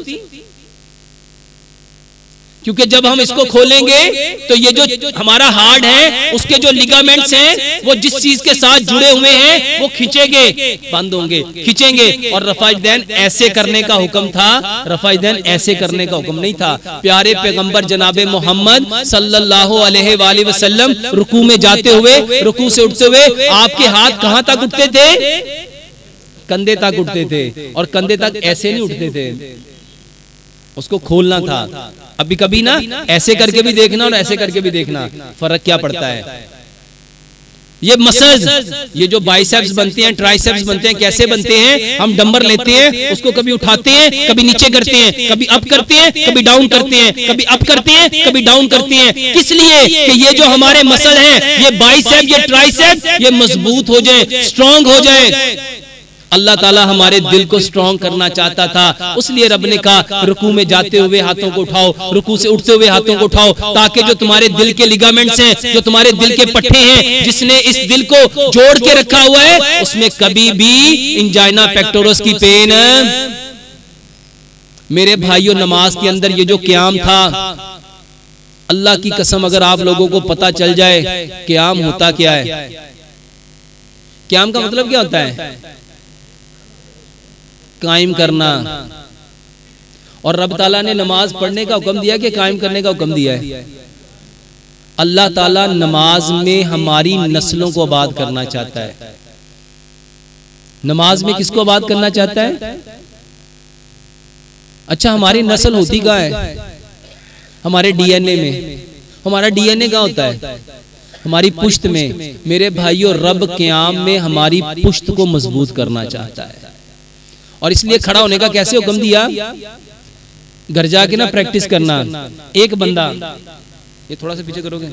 क्योंकि जब हम इसको खोलेंगे तो ये जो हमारा हार्ट है, उसके जो लिगामेंट्स हैं, वो जिस चीज के साथ जुड़े हुए हैं वो खींचेंगे, बंद होंगे, खींचेंगे। और रफ़ा यदैन ऐसे करने का हुक्म था, रफ़ा यदैन ऐसे करने का हुक्म नहीं था। प्यारे पैगंबर जनाबे मोहम्मद सल्लल्लाहु अलैहि वसल्लम रुकू में जाते हुए, रुकू से उठते हुए आपके हाथ कहां तक उठते थे? कंधे तक उठते थे। और कंधे तक ऐसे नहीं उठते थे, उसको खोलना था। अभी कभी ना ऐसे करके भी देखना और ऐसे करके भी देखना, फर्क क्या पड़ता है। ये मसल्स, ये जो बाइसेप्स बनते हैं, ट्राइसेप्स बनते हैं, कैसे बनते हैं? हम डंबर लेते हैं, उसको कभी उठाते हैं, कभी नीचे करते हैं, कभी अप करते हैं, कभी डाउन करते हैं, कभी अप करते हैं, कभी डाउन करते हैं। किस लिए? कि ये जो हमारे मसल हैं, ये बाइसेप, ये ट्राइसेप, ये मजबूत हो जाए, स्ट्रॉन्ग हो जाए। अल्लाह ताला हमारे दिल को स्ट्रॉन्ग करना चाहता था। उसलिए रब ने कहा रुकू में जाते हुए हाथों को उठाओ, रुकू से उठते हुए हाथों को उठाओ, ताकि जो तुम्हारे दिल के लिगामेंट्स हैं, जो तुम्हारे दिल के पट्टे हैं, जिसने इस दिल को जोड़ के रखा हुआ है, उसमें कभी भी इंजाइना पेक्टोरस की पेन। मेरे भाइयों, नमाज के अंदर ये जो क़याम था, अल्लाह की कसम अगर आप लोगों को पता चल जाए क़याम होता क्या है। क़याम का मतलब क्या होता है? कायम करना। और रब ताला ने नमाज पढ़ने का हुक्म दिया कि कायम करने का हुक्म दिया है। अल्लाह ताला नमाज में हमारी नस्लों को आबाद करना चाहता है। नमाज में किसको आबाद करना चाहता है? अच्छा, हमारी नस्ल होती कहाँ है? हमारे डीएनए में। हमारा डीएनए कहाँ होता है? हमारी पुश्त में। मेरे भाइयों, रब क़याम में हमारी पुश्त को मजबूत करना चाहता है। और इसलिए खड़ा होने का कैसे हुक्म दिया? घर जाके ना प्रैक्टिस करना। एक बंदा, ये थोड़ा सा पीछे करोगे,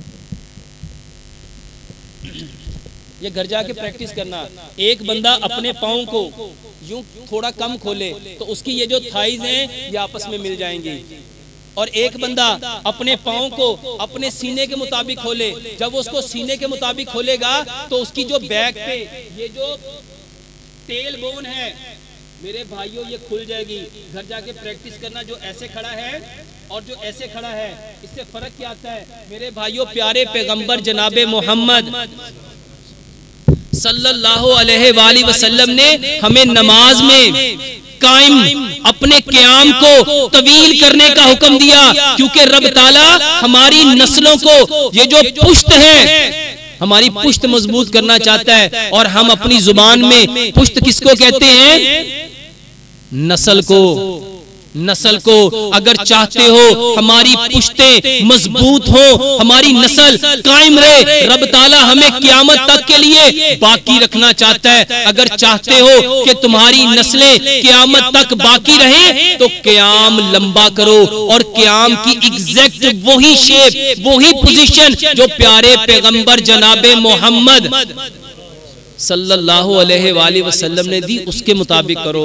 ये घर जाके प्रैक्टिस करना। एक बंदा अपने पाँव को यूं थोड़ा कम खोले तो उसकी ये जो थाइज हैं ये आपस में मिल जाएंगी। और एक बंदा अपने पाँव को अपने सीने के मुताबिक खोले। जब वो उसको सीने के मुताबिक खोलेगा तो उसकी जो बैक पे ये जो टेल बोन है, मेरे भाइयों, ये खुल जाएगी। घर जाके प्रैक्टिस करना। जो ऐसे खड़ा है और जो ऐसे खड़ा है, इससे फर्क क्या आता है? मेरे भाइयों, प्यारे पैगंबर जनाबे मोहम्मद सल्लल्लाहु अलैहि वसल्लम ने हमें नमाज में कायम अपने क़याम को तवील करने का हुक्म दिया, क्योंकि रब ताला हमारी नस्लों को, ये जो पुश्त है, हमारी पुश्त मजबूत करना चाहता है। और हम अपनी जुबान में पुश्त किसको कहते हैं? नस्ल को। नस्ल को अगर चाहते हो हमारी पुश्तें मजबूत हो, हमारी नस्ल कायम रहे, रब ताला हमें क़यामत तक के लिए बाकी रखना चाहता है। अगर चाहते हो कि तुम्हारी नस्लें क़यामत तक बाकी रहे तो क़याम लंबा करो, और क़याम की एग्जैक्ट वही शेप, वही पोजीशन जो प्यारे पैगंबर जनाबे मोहम्मद सल्लल्लाहु अलैहि वसल्लम ने दी, उसके मुताबिक करो।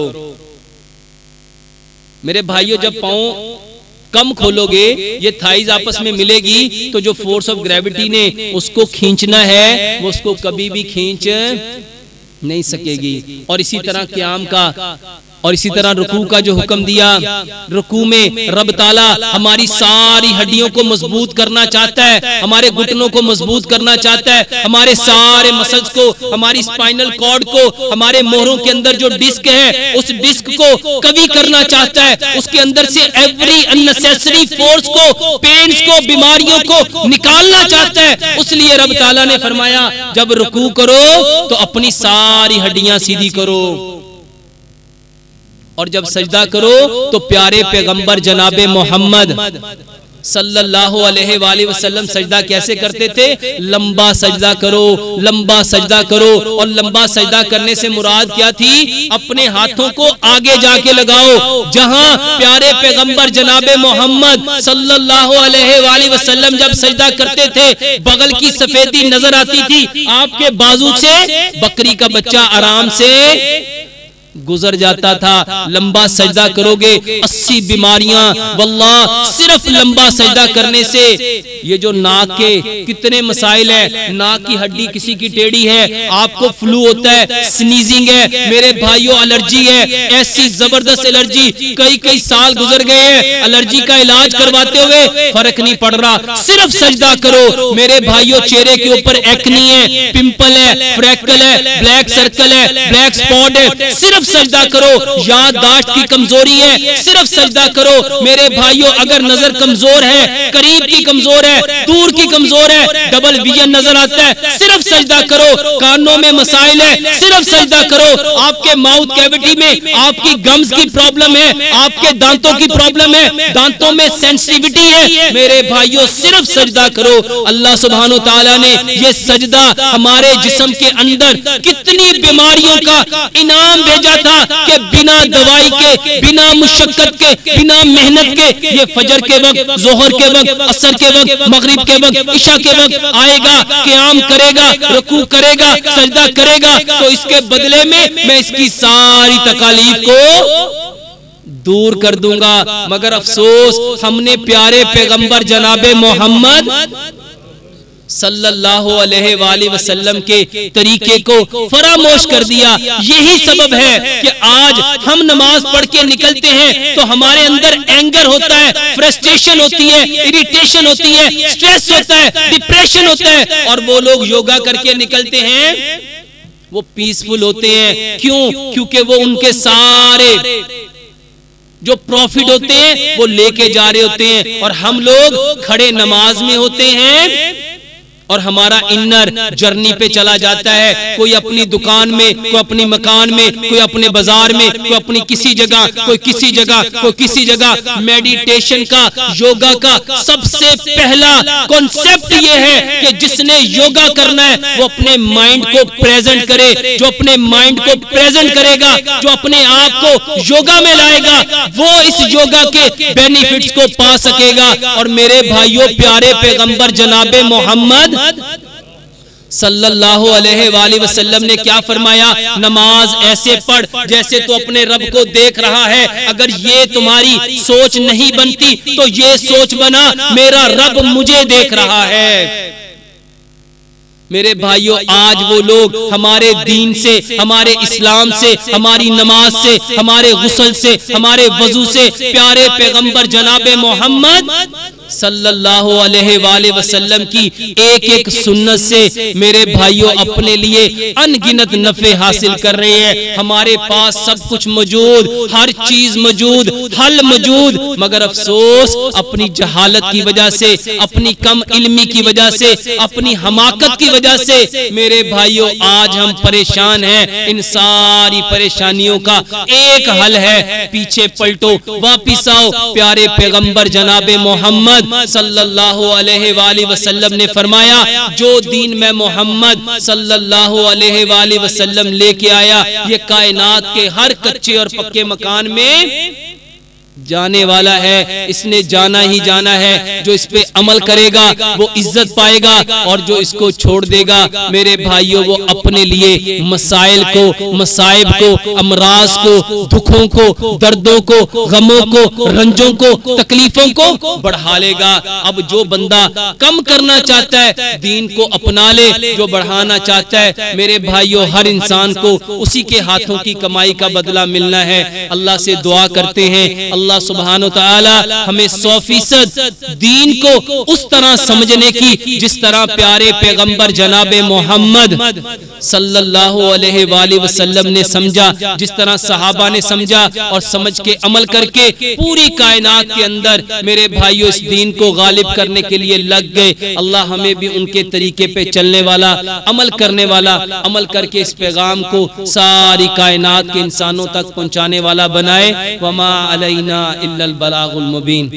मेरे भाइयों, जब पाँव कम खोलोगे, ये थाइज आपस में मिलेगी, तो जो फोर्स ऑफ ग्रेविटी ने उसको खींचना है वो उसको कभी भी खींच नहीं सकेगी। और इसी तरह क़याम का, और इसी तरह रुकू का जो हुक्म दिया, रुकू में रब ताला हमारी सारी हड्डियों को मजबूत करना चाहता है, हमारे घुटनों को मजबूत करना चाहता है, हमारे सारे मसल्स को, हमारी स्पाइनल कॉर्ड को, हमारे मोहरों के अंदर जो डिस्क है उस डिस्क को कवी करना चाहता है, उसके अंदर से एवरी अननेसेसरी फोर्स को, पेन्स को, बीमारियों को निकालना चाहता है। इसलिए रब ताला ने फरमाया जब रुकू करो तो अपनी सारी हड्डियां सीधी करो, और जब सजदा करो तो प्यारे पैगंबर जनाबे मोहम्मद सल्लल्लाहु अलैहि वसल्लम सजदा कैसे करते थे? लंबा सजदा करो, लंबा सजदा करो। और लंबा सजदा करने से मुराद क्या थी? अपने हाथों को आगे जाके लगाओ। जहां प्यारे पैगंबर जनाबे मोहम्मद सल्लल्लाहु अलैहि वसल्लम जब सजदा करते थे, बगल की सफेदी नजर आती थी, आपके बाजू से बकरी का बच्चा आराम से गुजर जाता था। लंबा सजदा करोगे 80 बीमारियां वल्लाह सिर्फ लंबा सजदा करने से। ये जो नाक के कितने मसाइल है, नाक की हड्डी किसी की टेढ़ी है, आपको फ्लू होता है, स्नीजिंग है, मेरे भाइयों एलर्जी है, ऐसी जबरदस्त एलर्जी, कई साल गुजर गए हैं एलर्जी का इलाज करवाते हुए, फर्क नहीं पड़ रहा। सिर्फ सजदा करो मेरे भाइयों, चेहरे के ऊपर एक्नी है, पिंपल है, फ्रैकल है, ब्लैक सर्कल है, ब्लैक स्पॉट है, सिर्फ सजदा करो। याददाश्त की कमजोरी है, सिर्फ सजदा करो मेरे भाइयों। अगर नजर कमजोर है, करीब की कमजोर है, दूर की कमजोर है, डबल विजन नजर आता है, सिर्फ सजदा करो। कानों में मसाइल है, सिर्फ सजदा करो। आपके माउथ कैविटी में आपकी गम्स की प्रॉब्लम है, आपके दांतों की प्रॉब्लम है, दांतों में सेंसिटिविटी है, मेरे भाइयों सिर्फ सजदा करो। अल्लाह सुब्हानो तआला ने ये सजदा हमारे जिस्म के अंदर कितनी बीमारियों का इनाम भेजा था कि बिना दवाई के, बिना मुशक्कत के, बिना मेहनत के, ये फजर के वक्त, जोहर के वक्त, असर के वक्त, मगरिब के वक्त, इशा के वक्त आएगा, क़याम करेगा, रुकू करेगा, सजदा करेगा, तो इसके बदले में मैं इसकी सारी तकालीफ को दूर कर दूंगा। मगर अफसोस हमने प्यारे पैगंबर जनाबे मोहम्मद सल्लल्लाहु अलैहि वसल्लम के तरीके को फरामोश कर दिया। यही सबब है कि आज हम नमाज पढ़ के निकलते हैं तो हमारे अंदर एंगर होता है, फ्रस्ट्रेशन होती है, इरिटेशन होती है, स्ट्रेस होता है, डिप्रेशन होता है, और वो लोग योगा करके निकलते हैं वो पीसफुल होते हैं। क्यों? क्योंकि वो उनके सारे जो प्रॉफिट होते हैं वो लेके जा रहे होते हैं, और हम लोग खड़े नमाज में होते हैं और हमारा इनर जर्नी पे चला जाता है। कोई अपनी दुकान में, कोई अपनी मकान में, कोई अपने बाजार में, कोई अपनी किसी जगह, कोई किसी जगह, कोई किसी जगह। मेडिटेशन का, योगा का सबसे पहला कॉन्सेप्ट ये है कि जिसने योगा करना है वो अपने माइंड को प्रेजेंट करे। जो अपने माइंड को प्रेजेंट करेगा, जो अपने आप को योगा में लाएगा, वो इस योगा के बेनिफिट्स को पा सकेगा। और मेरे भाइयों, प्यारे पैगंबर जनाबे मोहम्मद सल्लल्लाहु अलैहि वसल्लम ने क्या फरमाया? नमाज ऐसे पढ़ जैसे तो अपने रब को देख रहा है। अगर ये तुम्हारी सोच नहीं बनती तो ये सोच बना मेरा रब मुझे देख रहा है। मेरे भाइयों, आज वो लोग हमारे दीन से, हमारे इस्लाम से, हमारी नमाज से, हमारे गुस्ल से, हमारे वजू से, प्यारे पैगंबर जनाबे मोहम्मद सल्लल्लाहु अलैहि वसल्लम की एक एक सुन्नत से मेरे भाइयों अपने लिए अनगिनत नफे हासिल कर रहे हैं। हमारे पास सब कुछ मौजूद, हर चीज मौजूद, हल मौजूद, मगर अफसोस अपनी जहालत की वजह से, अपनी कम इल्मी की वजह से, अपनी हमाकत की वजह से मेरे भाइयों आज हम परेशान हैं। इन सारी परेशानियों का एक हल है, पीछे पलटो, वापिस आओ। प्यारे पैगंबर जनाबे मोहम्मद सल्लल्लाहु अलैहि वसल्लम ने फरमाया, जो दीन मैं मोहम्मद सल्लल्लाहु अलैहि वसल्लम लेके आया, ये कायनात के हर कच्चे और पक्के मकान में जाने वाला है। इसने जाना ही जाना है। जो इस पे अमल करेगा वो इज्जत पाएगा, और जो इसको छोड़ देगा मेरे भाइयों वो अपने लिए मसाइल को, मसाइब को, अमराज को, दुखों को, दर्दों को, गमों को, रंजों को, तकलीफों को बढ़ा लेगा। अब जो बंदा कम करना चाहता है दीन को अपना ले, जो बढ़ाना चाहता है मेरे भाइयों हर इंसान को उसी के हाथों की कमाई का बदला मिलना है। अल्लाह से दुआ करते हैं अल्लाह सुब्हानो तआला हमें 100% दीन को उस तरह समझने की जिस तरह प्यारे पैगंबर जनाबे मोहम्मद सल्लल्लाहु अलैहि वसल्लम ने समझा, जिस तरह सहाबा ने समझा और समझ के अमल करके पूरी कायनात के अंदर मेरे भाइयों इस दीन को गालिब करने के लिए लग गए। अल्लाह हमें भी उनके तरीके पे चलने वाला, अमल करने वाला, अमल करके इस पैगाम को सारी कायनात के इंसानों तक पहुंचाने वाला बनाए। वमा अलैना इल्लल बलागुल मुबीन।